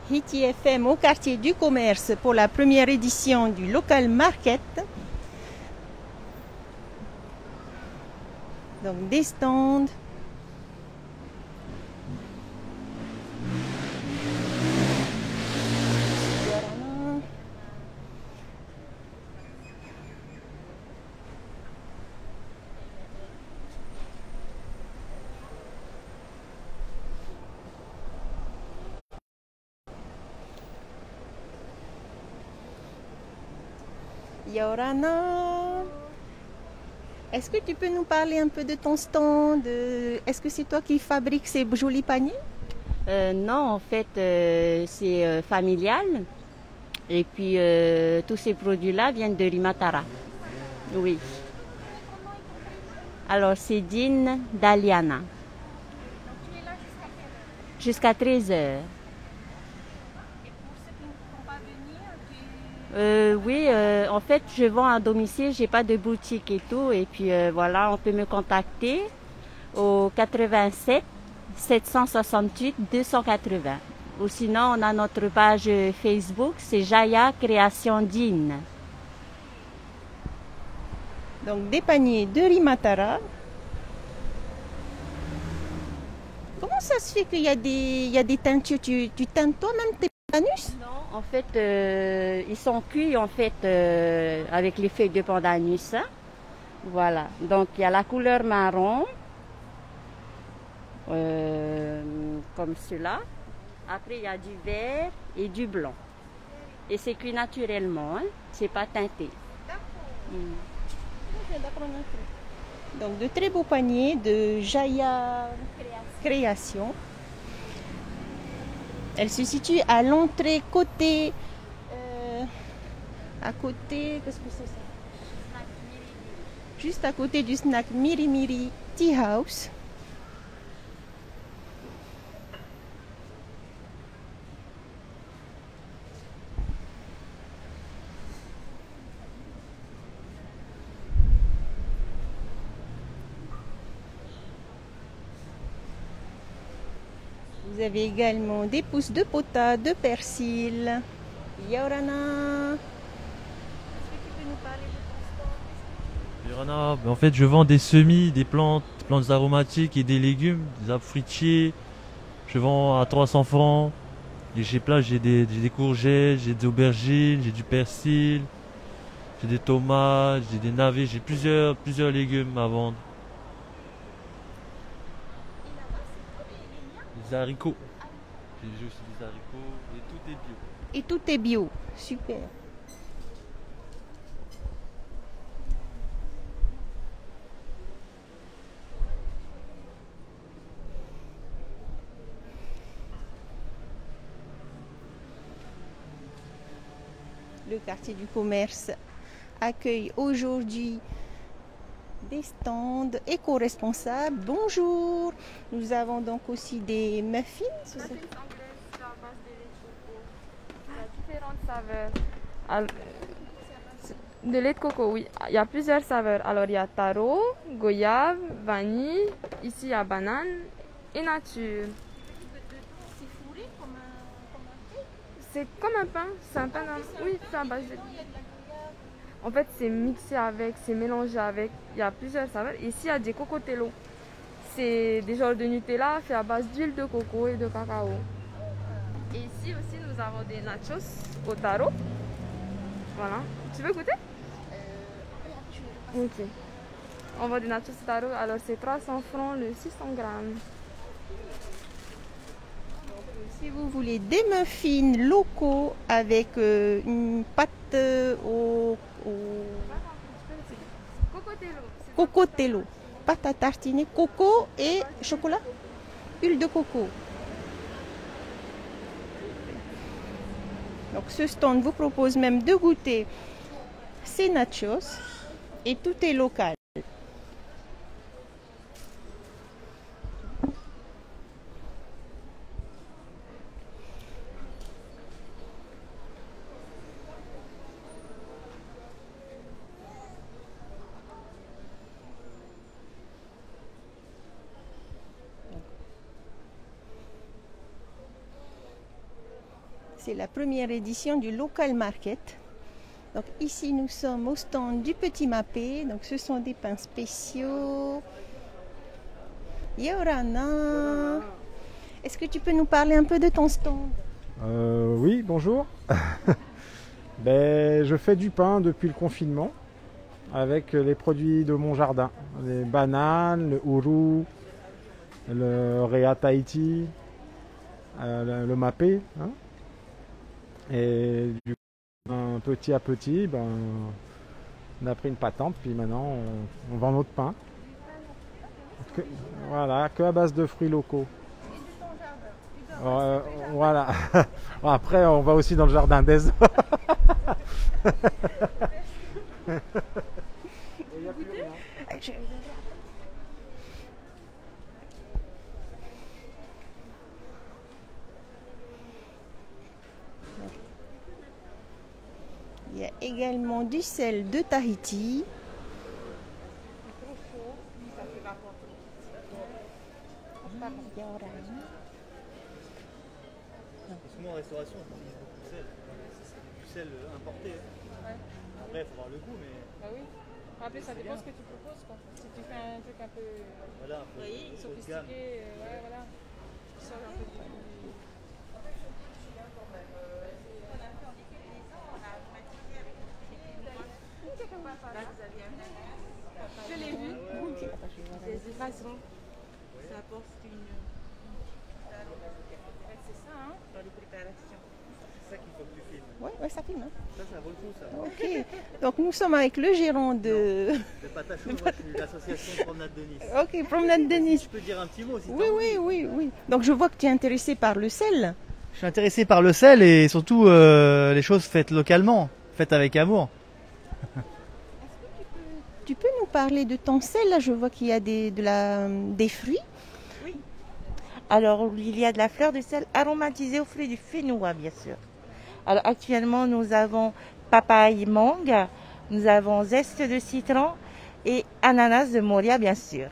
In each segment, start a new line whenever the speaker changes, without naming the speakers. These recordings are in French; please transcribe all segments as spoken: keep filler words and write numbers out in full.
Hiti F M au quartier du commerce pour la première édition du Local Market. Donc des stands. Yorana, est-ce que tu peux nous parler un peu de ton stand? Est-ce que c'est toi qui fabriques ces jolis paniers?
Euh, non, en fait, euh, c'est euh, familial. Et puis, euh, tous ces produits-là viennent de Rimatara. Oui. Alors, c'est Dine Daliana. Jusqu'à treize heures. Euh, oui, euh, en fait, je vends à domicile, j'ai pas de boutique et tout. Et puis euh, voilà, on peut me contacter au quatre-vingt-sept sept cent soixante-huit deux cent quatre-vingts. Ou sinon, on a notre page Facebook, c'est Jaya Création Dine.
Donc des paniers de Rimatara. Comment ça se fait qu'il y a des, il y a des teintures? Tu, tu teintes toi-même tes pandanus?
Non, en fait, euh, ils sont cuits en fait euh, avec les feuilles de pandanus. Hein. Voilà. Donc il y a la couleur marron, euh, comme cela. Après il y a du vert et du blanc. Et c'est cuit naturellement. Hein. C'est pas teinté. Mm.
Donc de très beaux paniers de Jaya Création. Elle se situe à l'entrée côté, euh, à côté, qu'est-ce que c'est ça? Juste à côté du snack Miri Miri Tea House. Vous avez également des pousses de pota, de persil. Yorana. Est-ce que tu peux nous parler de ton stand?
Yorana, en fait, je vends des semis, des plantes, des plantes aromatiques et des légumes, des arbres fruitiers. Je vends à trois cents francs. Et chez Plat, j'ai des, j'ai des courgettes, j'ai des aubergines, j'ai du persil, j'ai des tomates, j'ai des navets, j'ai plusieurs, plusieurs légumes à vendre. Des haricots. J'ai aussi des haricots et tout est bio.
Et tout est bio. Super. Le quartier du commerce accueille aujourd'hui des stands éco-responsables. Bonjour. Nous avons donc aussi des muffins.
Muffins anglaises à base de lait de coco. Il y a différentes saveurs. Alors, de lait de coco, oui. Il y a plusieurs saveurs. Alors, il y a taro, goyave, vanille. Ici, il y a banane et nature.
C'est fourré comme un,
C'est comme un pain. C'est un pain. Dans... Oui, c'est à base de... En fait, c'est mixé avec, c'est mélangé avec. Il y a plusieurs saveurs. Ici, il y a des cocotello. C'est des genres de Nutella fait à base d'huile de coco et de cacao. Et ici aussi, nous avons des nachos au taro. Voilà. Tu veux goûter? Ok. On vend des nachos au taro. Alors, c'est trois cents francs le six cents grammes.
Si vous voulez des muffins locaux avec euh, une pâte euh, au, au
Cocotello.
cocotello, pâte à tartiner, coco et chocolat, huile de coco. Donc ce stand vous propose même de goûter ces nachos et tout est local. C'est la première édition du Local Market. Donc ici nous sommes au stand du Petit Mappé. Donc ce sont des pains spéciaux. Yorana. Est-ce que tu peux nous parler un peu de ton stand?
euh, Oui, bonjour. Ben, je fais du pain depuis le confinement avec les produits de mon jardin. Les bananes, le ourou, le Réa Tahiti, euh, le, le Mappé. Hein. Et du coup, ben, petit à petit, ben, on a pris une patente, puis maintenant on, on vend notre pain. Que, voilà, que à base de fruits locaux. Euh, voilà. Après, on va aussi dans le jardin des autres.
Il y a également du sel de Tahiti.
Parce que moi en restauration on utilise beaucoup de sel. C'est du sel importé. Hein. Ouais. Après il faut voir le goût mais.
Bah oui. Après ça dépend ce que tu proposes quoi. Si tu fais un truc un peu
voilà, un peu
oui, sophistiqué, euh, ouais, voilà. Tu sors un peu plus. Je l'ai vu. Des évasions. Ça apporte une. C'est ça, hein, dans les préparations.
C'est ça qu'il faut que tu filmes.
Oui, ouais, ça filme. Hein.
Ça, ça vaut le coup, ça.
Ok. Donc nous sommes avec le gérant de.
Le Patachou, moi je suis de l'association Promenade de Nice.
Ok, Promenade de Nice.
Je peux dire un petit mot si
Oui, oui, oui, oui. Donc je vois que tu es intéressé par le sel.
Je suis intéressé par le sel et surtout euh, les choses faites localement, faites avec amour.
Tu peux nous parler de ton sel? Là, je vois qu'il y a des, de la, des fruits.
Oui. Alors, il y a de la fleur de sel aromatisée aux fruits du fénois, bien sûr. Alors, actuellement, nous avons papaye mangue, nous avons zeste de citron et ananas de Moria, bien sûr.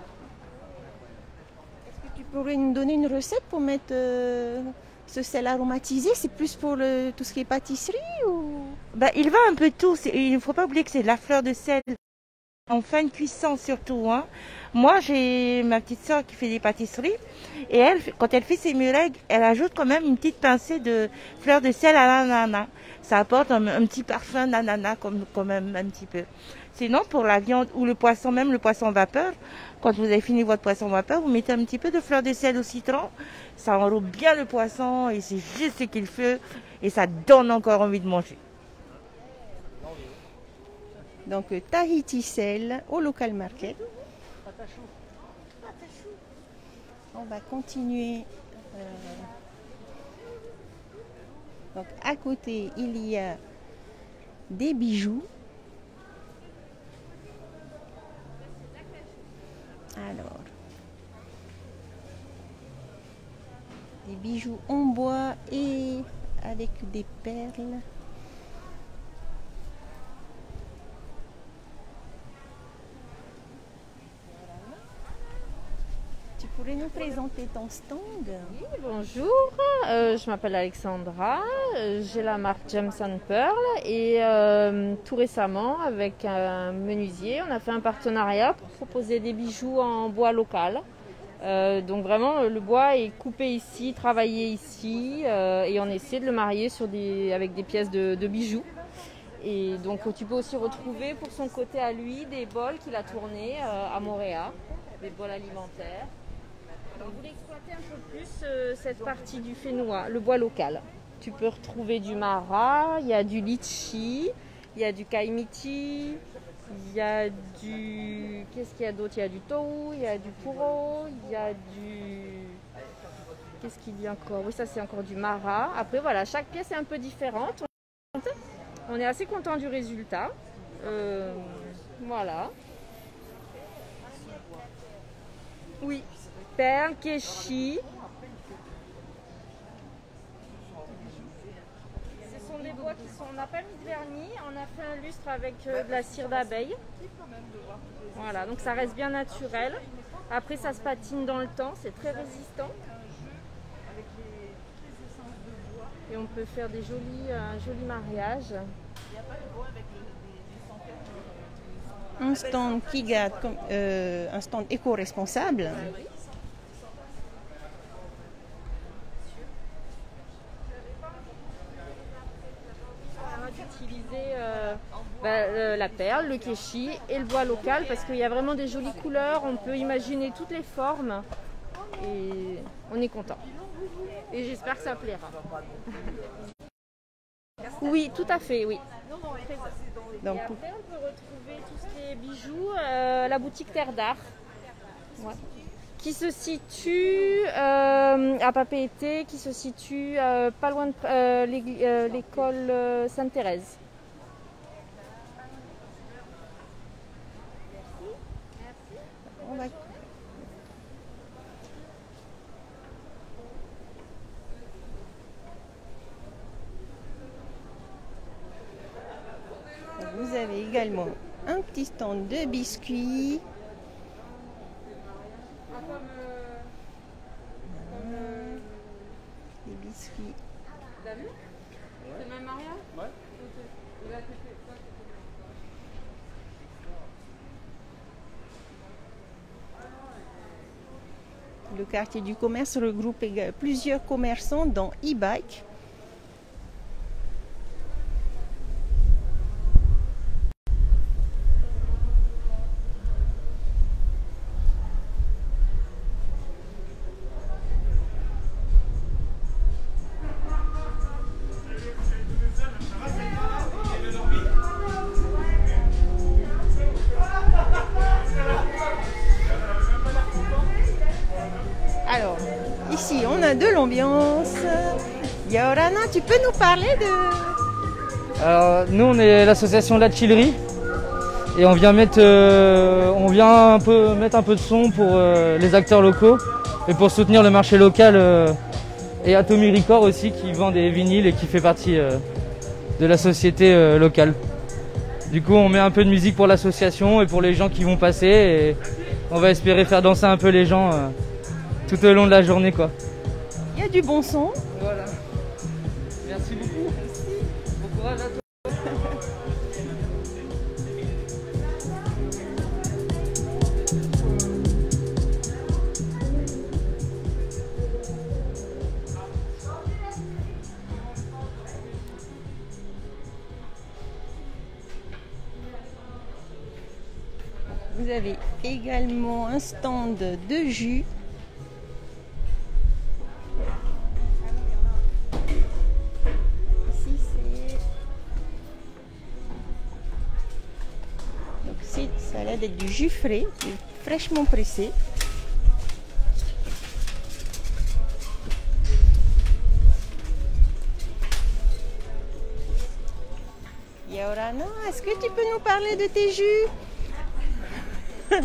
Est-ce que tu pourrais nous donner une recette pour mettre euh, ce sel aromatisé? C'est plus pour le, tout ce qui est pâtisserie ou...
Ben, il va un peu tout. Il ne faut pas oublier que c'est de la fleur de sel. En fin de cuisson surtout. Hein. Moi, j'ai ma petite soeur qui fait des pâtisseries. Et elle, quand elle fait ses meringues, elle ajoute quand même une petite pincée de fleur de sel à l'ananas. Ça apporte un, un petit parfum d'ananas comme, quand même un petit peu. Sinon, pour la viande ou le poisson, même le poisson vapeur, quand vous avez fini votre poisson vapeur, vous mettez un petit peu de fleur de sel au citron. Ça enrobe bien le poisson et c'est juste ce qu'il fait. Et ça donne encore envie de manger.
Donc Tahiti sel au Local Market. On va continuer. Euh, donc à côté, il y a des bijoux. Alors, des bijoux en bois et avec des perles. Tu pourrais nous présenter ton stand?
Oui, bonjour, euh, je m'appelle Alexandra, euh, j'ai la marque Gems and Pearl et euh, tout récemment avec un menuisier, on a fait un partenariat pour proposer des bijoux en bois local. Euh, donc vraiment le bois est coupé ici, travaillé ici euh, et on essaie de le marier sur des, avec des pièces de, de bijoux. Et donc tu peux aussi retrouver pour son côté à lui des bols qu'il a tournés euh, à Montréal, des bols alimentaires. Donc vous voulez exploiter un peu plus euh, cette partie du fénois, le bois local. Tu peux retrouver du mara, il y a du litchi, il y a du kaimiti, il y a du... Qu'est-ce qu'il y a d'autre? Il y a du tohu, il y a du puro, il y a du... Qu'est-ce qu'il y a encore? Oui, ça c'est encore du mara. Après voilà, chaque pièce est un peu différente. On est assez content du résultat. Euh, voilà. Oui. Perles, keshi. Ce sont des bois qui sont... On n'a pas mis de vernis, on a fait un lustre avec euh, de la cire d'abeille. Voilà, donc ça reste bien naturel. Après ça se patine dans le temps, c'est très résistant. Et on peut faire des jolis, un joli mariage.
Un stand qui garde comme, euh, un stand éco-responsable.
Utiliser euh, bah, euh, la perle, le keshi et le bois local parce qu'il y a vraiment des jolies couleurs, on peut imaginer toutes les formes et on est content. Et j'espère que ça plaira. Oui, tout à fait, oui. Donc, et après, on peut retrouver tout ce qui est bijoux, euh, la boutique Terre d'Art, ouais, qui se situe euh, à Papeete, qui se situe euh, pas loin de euh, l'école euh, Sainte-Thérèse.
on va... Vous avez également un petit stand de biscuits. Des biscuits.
T'as vu? C'est le même mariage? Ouais.
Le quartier du commerce regroupe plusieurs commerçants dont e-bike. Alors, ici, on a de l'ambiance. Yorana, tu peux nous parler de...
Alors, nous, on est l'association La Chillerie et on vient mettre, euh, on vient un peu mettre un peu de son pour euh, les acteurs locaux et pour soutenir le marché local euh, et Atomy Record aussi qui vend des vinyles et qui fait partie euh, de la société euh, locale. Du coup, on met un peu de musique pour l'association et pour les gens qui vont passer et on va espérer faire danser un peu les gens euh, tout au long de la journée, quoi.
Il y a du bon son.
Voilà. Merci beaucoup. Merci. Bon courage à toi.
Vous avez également un stand de jus. Ici, c'est... Donc, c'est, ça a l'air d'être du jus frais, fraîchement pressé. Yorana, est-ce que tu peux nous parler de tes jus?
Alors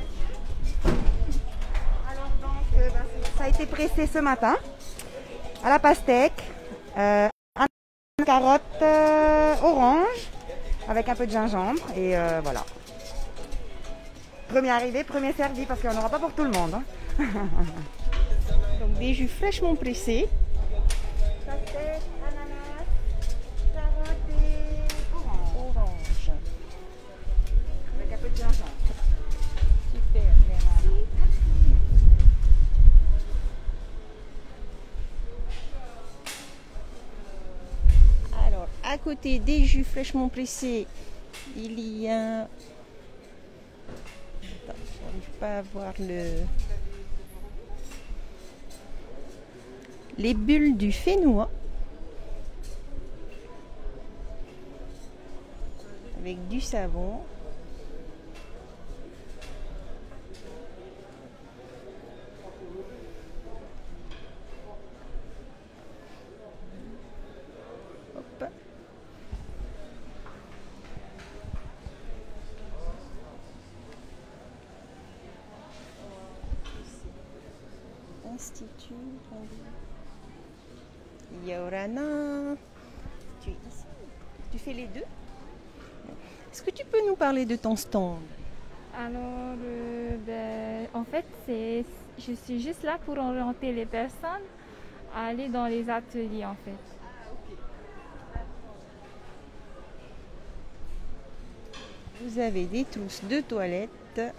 donc, euh, ben, ça a été pressé ce matin à la pastèque, euh, une carotte euh, orange avec un peu de gingembre et euh, voilà. Premier arrivé, premier servi parce qu'on n'aura pas pour tout le monde. Hein.
Donc des jus fraîchement pressés.
Pastèque, ananas, carotte et orange.
Orange.
Avec un peu de gingembre.
Super, merci. Alors, à côté des jus fraîchement pressés, il y a... Attends, j'arrive pas à voir le... Les bulles du Fénois. Avec du savon. Hop. Institut. Yorana. Tu es ici. Tu fais les deux. Est-ce que tu peux nous parler de ton stand?
Alors, euh, ben, en fait, c'est, je suis juste là pour orienter les personnes à aller dans les ateliers, en fait.
Vous avez des trousses de toilette.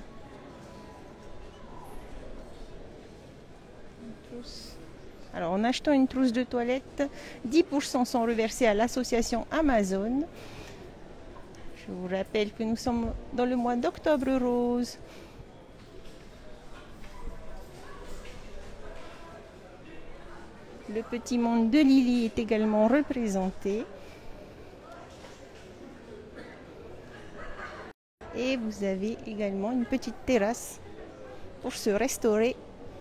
Alors, en achetant une trousse de toilette, dix pour cent sont reversés à l'association Amazon. Je vous rappelle que nous sommes dans le mois d'Octobre Rose. Le petit monde de Lily est également représenté. Et vous avez également une petite terrasse pour se restaurer.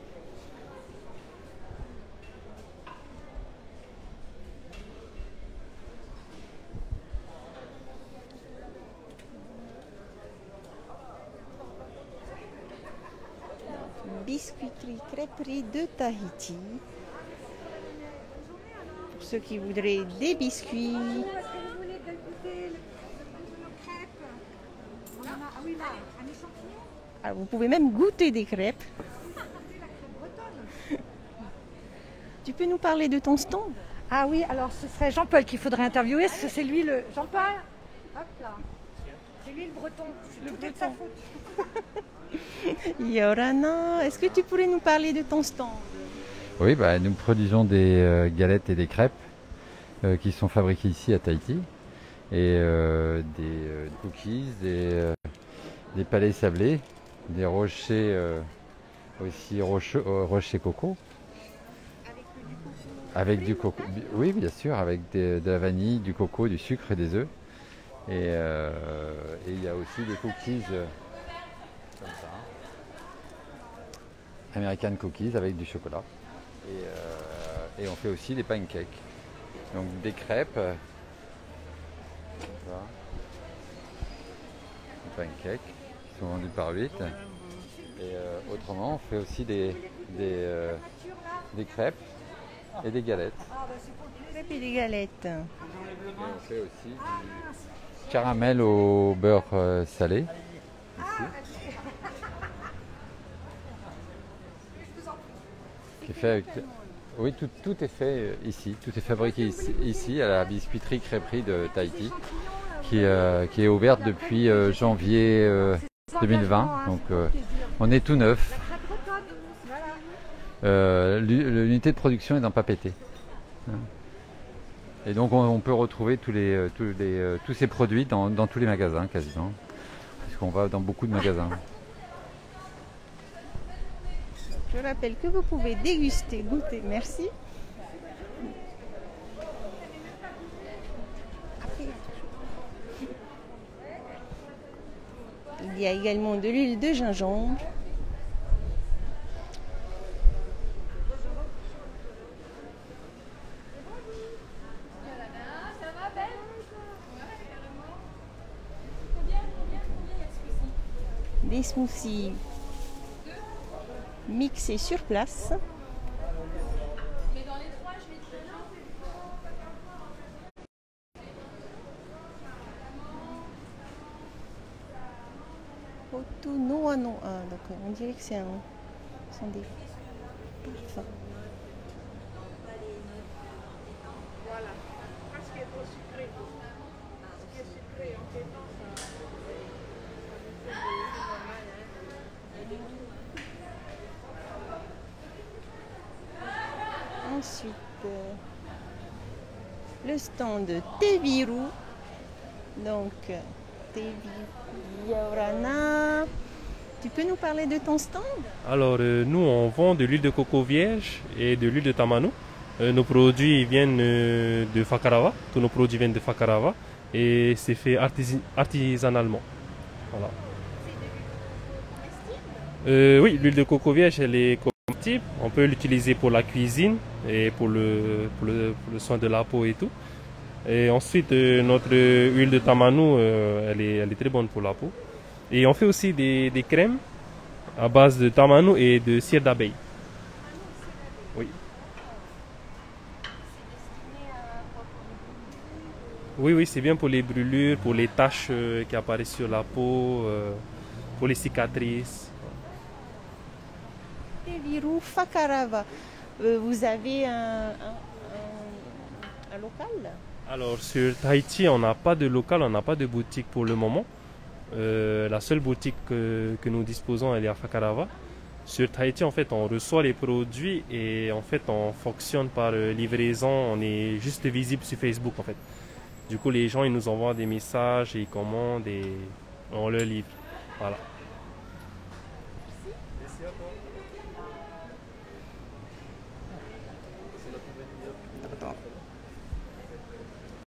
Biscuiterie crêperie de Tahiti. Pour ceux qui voudraient des biscuits. Alors, vous pouvez même goûter des crêpes. Tu peux nous parler de ton stand?
Ah oui, alors ce serait Jean-Paul qu'il faudrait interviewer, parce que c'est lui le... Jean-Paul, hop là. C'est lui le breton, c'est tout est de sa faute.
Yorana, est-ce que tu pourrais nous parler de ton stand?
Oui, bah, nous produisons des euh, galettes et des crêpes euh, qui sont fabriquées ici à Tahiti. Et euh, des euh, cookies, des, euh, des palais sablés, des rochers euh, aussi rocheux, euh, rochers coco. Avec du coco. Oui, bien sûr, avec des, de la vanille, du coco, du sucre et des œufs. Et euh, et il y a aussi des cookies euh, comme ça. American cookies avec du chocolat. Et, euh, et on fait aussi des pancakes. Donc des crêpes. Euh, voilà. Des pancakes qui sont vendus par huit. Et euh, autrement, on fait aussi des, des, euh, des crêpes et des galettes.
Crêpes et des galettes.
Et on fait aussi du caramel au beurre euh, salé. Ici. Qui est fait avec... Oui, tout, tout est fait ici. Tout est fabriqué ici, ici à la biscuiterie crêperie de Tahiti, qui, euh, qui est ouverte depuis euh, janvier euh, deux mille vingt. Donc euh, on est tout neuf. Euh, L'unité de production est dans Papeete. Et donc on, on peut retrouver tous, les, tous, les, tous ces produits dans, dans tous les magasins quasiment, puisqu'on va dans beaucoup de magasins.
Je rappelle que vous pouvez déguster, goûter. Merci. Il y a également de l'huile de gingembre. Des smoothies mixés sur place. Otu Noa Noa, d'accord, on dirait que c'est un, ce sont des parfums.
Voilà, parce qu'il est trop sucré. Ce qui est sucré, en fait, non, ça...
Ensuite, euh, le stand Teviru. Donc, Teviru Yorana. Tu peux nous parler de ton stand?
Alors, euh, nous, on vend de l'huile de coco vierge et de l'huile de tamanu. Euh, nos produits viennent euh, de Fakarava. Tous nos produits viennent de Fakarava. Et c'est fait artis artisanalement. Voilà. Euh, oui, l'huile de coco vierge, elle est comestible. On peut l'utiliser pour la cuisine et pour le, pour, le, pour le soin de la peau et tout. Et ensuite, euh, notre huile de tamanu, euh, elle, est, elle est très bonne pour la peau. Et on fait aussi des, des crèmes à base de tamanu et de cire d'abeille. Oui. Oui, oui, c'est bien pour les brûlures, pour les taches euh, qui apparaissent sur la peau, euh, pour les cicatrices.
Teviru Fakarava. Euh, vous avez un, un, un, un local?
Alors sur Tahiti, on n'a pas de local, on n'a pas de boutique pour le moment. Euh, la seule boutique que, que nous disposons, elle est à Fakarava. Sur Tahiti, en fait, on reçoit les produits et en fait, on fonctionne par euh, livraison. On est juste visible sur Facebook, en fait. Du coup, les gens, ils nous envoient des messages et ils commandent et on le livre. Voilà. Merci à toi.